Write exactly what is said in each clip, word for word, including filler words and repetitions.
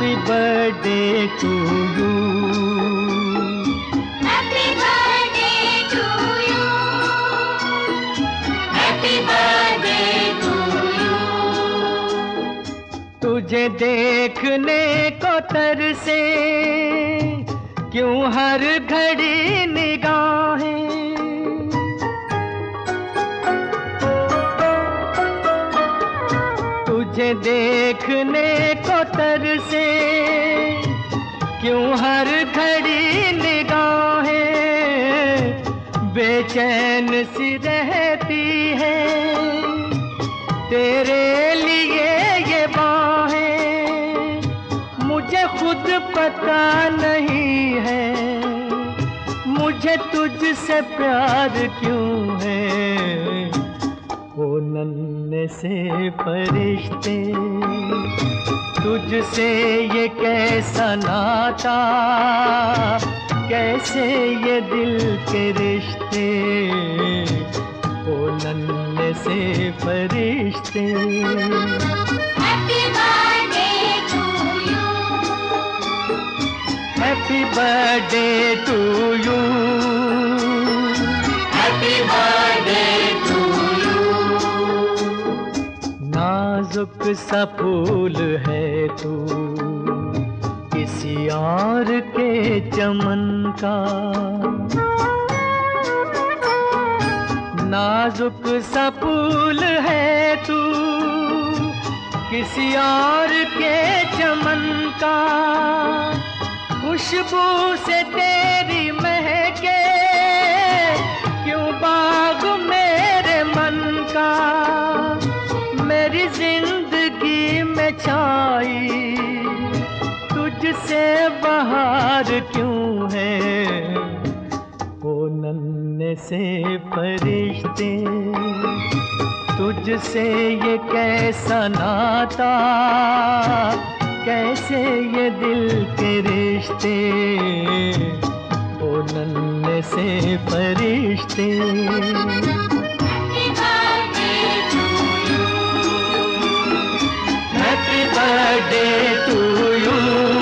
Happy birthday to you. Happy birthday to you. Happy birthday to you. तुझे देखने को तरसे क्यों हर घड़ी निगाहें, तुझे देखने को तरसे क्यों हर घड़ी निगाहें, बेचैन सी रहती है तेरे लिए ये बाहें। मुझे खुद पता नहीं है मुझे तुझसे प्यार क्यों है। ओ नन्हे से फरिश्ते तुझसे ये कैसा नाता, कैसे ये दिल के रिश्ते। ओ नन्हे से फरिश्ते। Happy birthday to you. Happy birthday to you. Happy birthday to you. नाजुक सा फूल है तू किसी और के चमन का, नाजुक सा फूल है तू किसी और के चमन का। खुशबू से तेरी महके क्यों बाग मेरे मन का। मेरी जिंदगी में छाई तुझसे बहार क्यों है। ओ नन्हे से फरिश्ते तुझसे ये कैसा नाता, कैसे ये दिल के रिश्ते। ओ नन्हे से फरिश्ते। Happy birthday to you.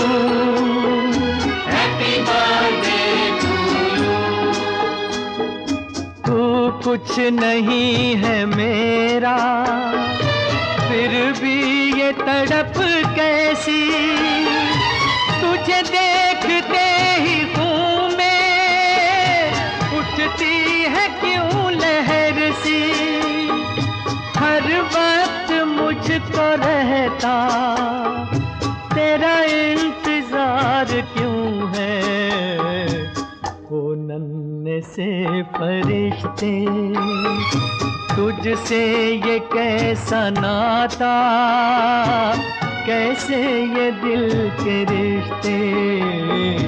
Happy birthday to you. Happy birthday to you. तू कुछ नहीं है मेरा फिर भी ये तड़प कैसी। तुझे देखते ही खून में उठती है क्यों लहर सी। हर वक्त मुझको रहता तेरा इंतजार क्यों है। ओ नन्हे से फरिश्ते तुझसे ये कैसा नाता, कैसे ये दिल के रिश्ते।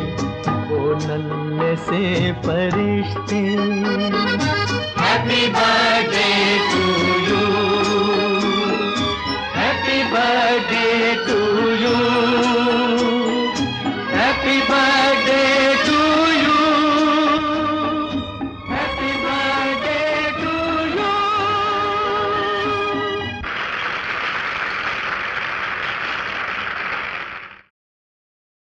ओ नन्हे से फरिश्ते। Happy birthday.